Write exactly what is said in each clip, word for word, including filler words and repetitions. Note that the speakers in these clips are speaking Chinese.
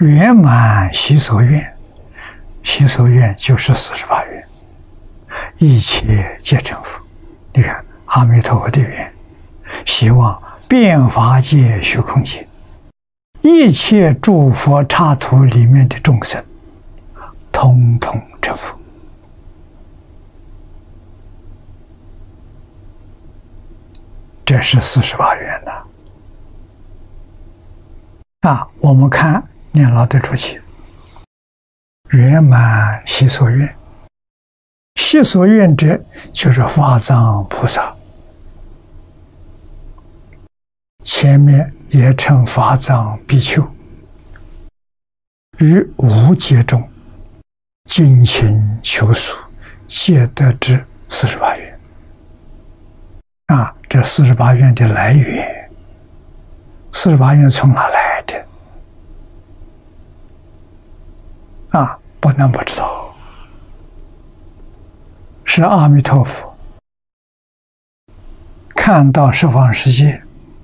圆满习所愿，习所愿就是四十八愿，一切皆成佛。你看阿弥陀佛的愿，希望遍法界虚空界一切诸佛刹土里面的众生，统统成佛。这是四十八愿呐！啊，我们看念老的注解，圆满习所愿，习所愿者就是法藏菩萨，前面也称法藏比丘，于无界中精勤求索，皆得之四十八愿。啊，这四十八愿的来源，四十八愿从哪来的？啊，不能不知道，是阿弥陀佛看到十方世界，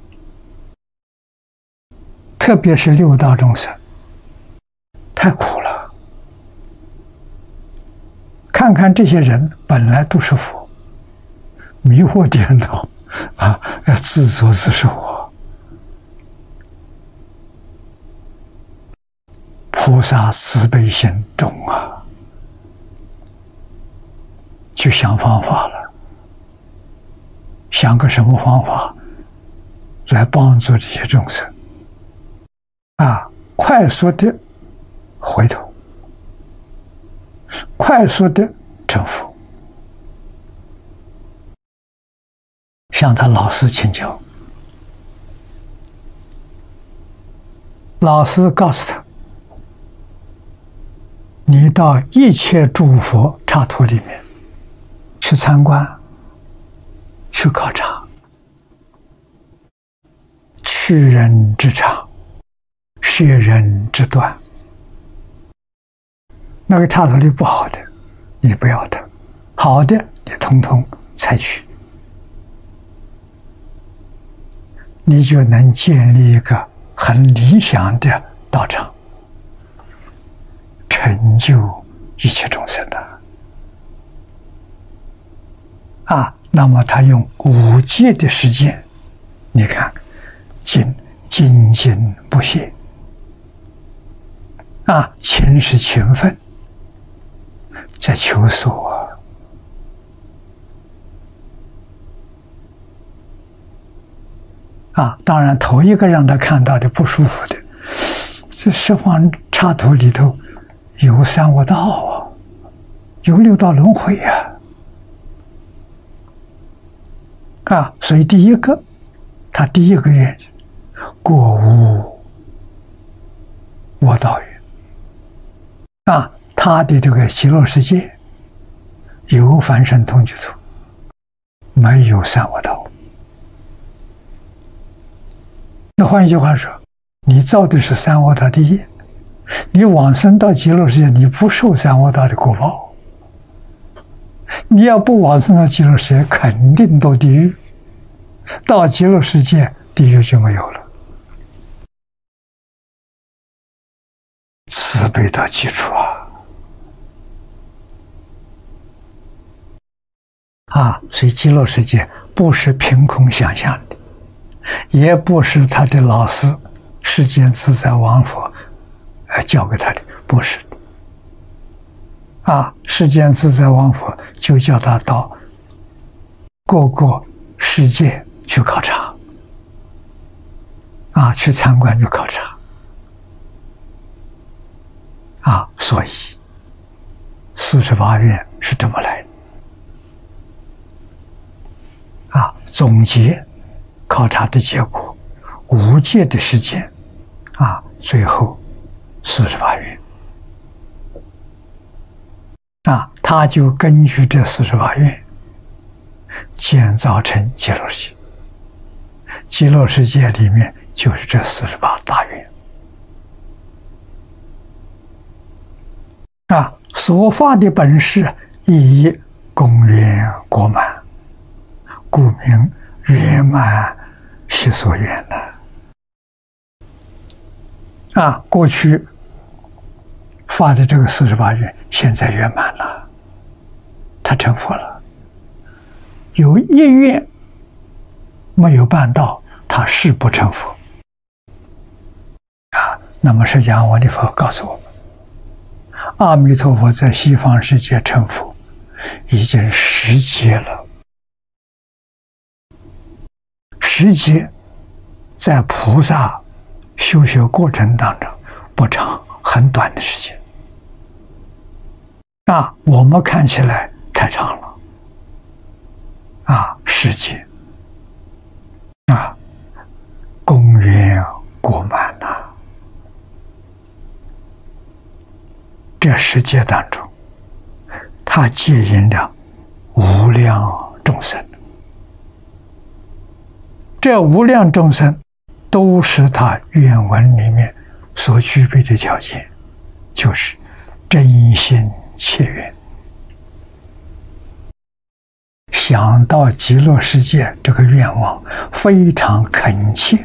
特别是六道众生太苦了，看看这些人本来都是佛，迷惑颠倒啊，自作自受啊！菩萨慈悲心重啊，就想方法了，想个什么方法来帮助这些众生啊，快速的回头，快速的成佛。向他老师请教，老师告诉他，你到一切诸佛刹土里面去参观，去考察，去人之长，摄人之短。那个刹土里不好的，你不要它；好的，你统统采取。你就能建立一个很理想的道场，成就一切众生的啊。那么他用五戒的实践，你看，精精进不懈啊，勤是勤奋，在求索啊。啊，当然，头一个让他看到的不舒服的，这十方刹土里头有三恶道啊，有六道轮回呀，啊，啊，所以第一个，他第一个愿，过无恶道愿，啊，他的这个极乐世界有凡圣同居土，没有三恶道。那换一句话说，你造的是三恶道的业，你往生到极乐世界，你不受三恶道的果报。你要不往生到极乐世界，肯定堕地狱。到极乐世界，地狱就没有了。慈悲的基础啊！啊，所以极乐世界不是凭空想象的。也不是他的老师世间自在王佛呃教给他的，不是的啊！世间自在王佛就叫他到各个世界去考察啊，去参观去考察啊，所以四十八愿是这么来的啊，总结考察的结果，无界的实践啊，最后四十八愿啊，他就根据这四十八愿建造成极乐世界。极乐世界里面就是这四十八大愿啊，所发的本事一一公圆果满，故名圆满习所愿呢。啊，过去发的这个四十八愿现在圆满了，他成佛了。有一愿没有办到，他是不成佛啊。那么释迦牟尼佛告诉我们，阿弥陀佛在西方世界成佛已经十劫了。十劫在菩萨修学过程当中不长，很短的时间。啊，我们看起来太长了。啊，十劫啊，功圆果满呐、啊。这十劫当中，他接引了无量众生。这无量众生都是他愿文里面所具备的条件，就是真心切愿，想到极乐世界这个愿望非常恳切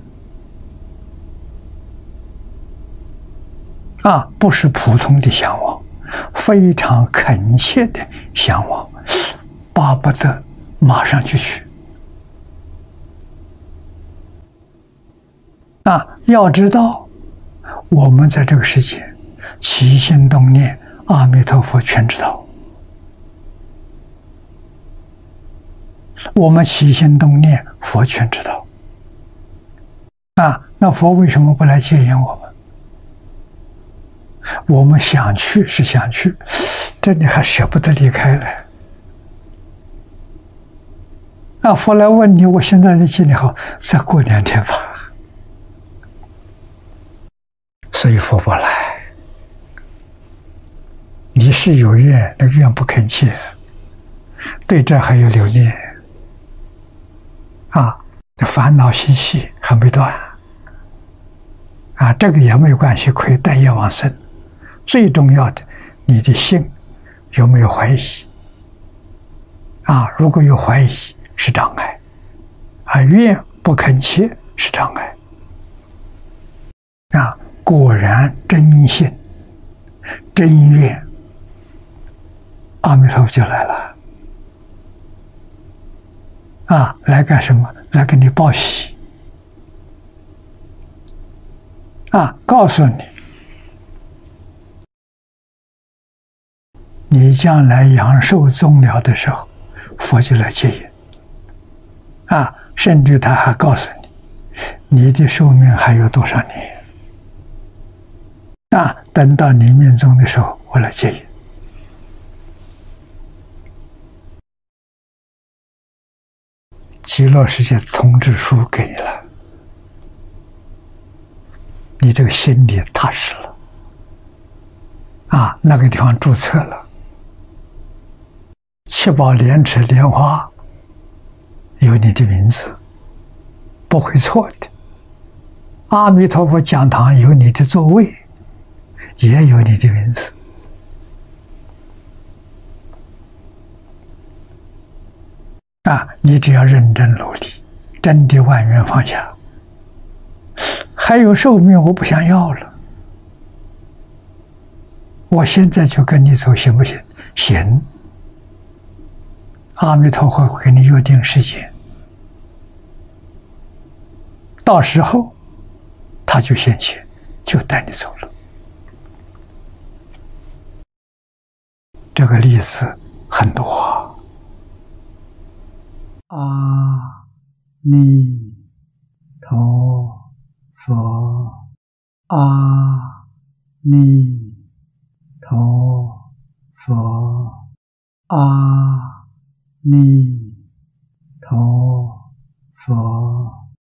啊，不是普通的向往，非常恳切的向往，巴不得马上就去。那要知道，我们在这个世界起心动念，阿弥陀佛全知道。我们起心动念，佛全知道。啊，那佛为什么不来接引我们？我们想去是想去，这里还舍不得离开了。啊，佛来问你，我现在的精力好，再过两天吧。所以佛不来，你是有愿，那个愿不恳切，对这还有留恋啊，烦恼习气还没断啊，这个也没有关系，可以带业往生。最重要的，你的心有没有怀疑啊？如果有怀疑，是障碍啊，愿不恳切是障碍啊。果然真心真愿，阿弥陀佛就来了啊！来干什么？来给你报喜啊！告诉你，你将来阳寿终了的时候，佛就来接引啊！甚至他还告诉你，你的寿命还有多少年？啊，等到你命终的时候，我来接引。极乐世界通知书给你了，你这个心里踏实了。啊，那个地方注册了，七宝莲池莲花有你的名字，不会错的。阿弥陀佛讲堂有你的座位，也有你的名字啊！你只要认真努力，真的万缘放下。还有寿命我不想要了，我现在就跟你走行不行？行。阿弥陀佛会给你约定时间，到时候他就现前，就带你走了。这个例子很多。阿弥陀佛，阿弥陀佛，阿